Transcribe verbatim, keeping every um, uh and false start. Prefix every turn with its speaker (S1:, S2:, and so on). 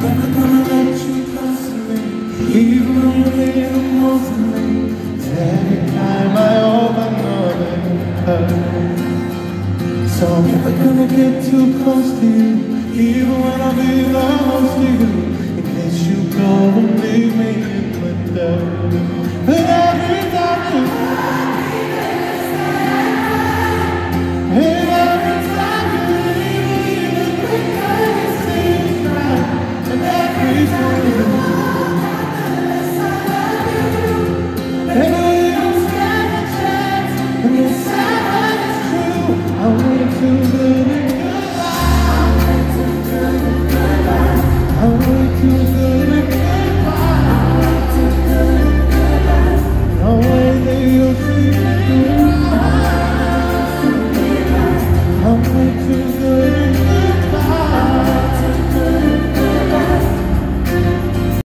S1: never gonna let you close to me, even when you need the most of me. Every time I open up it hurts. So I'm never gonna get too close to you, even when I belong to you, in case you go and leave me in the dirt.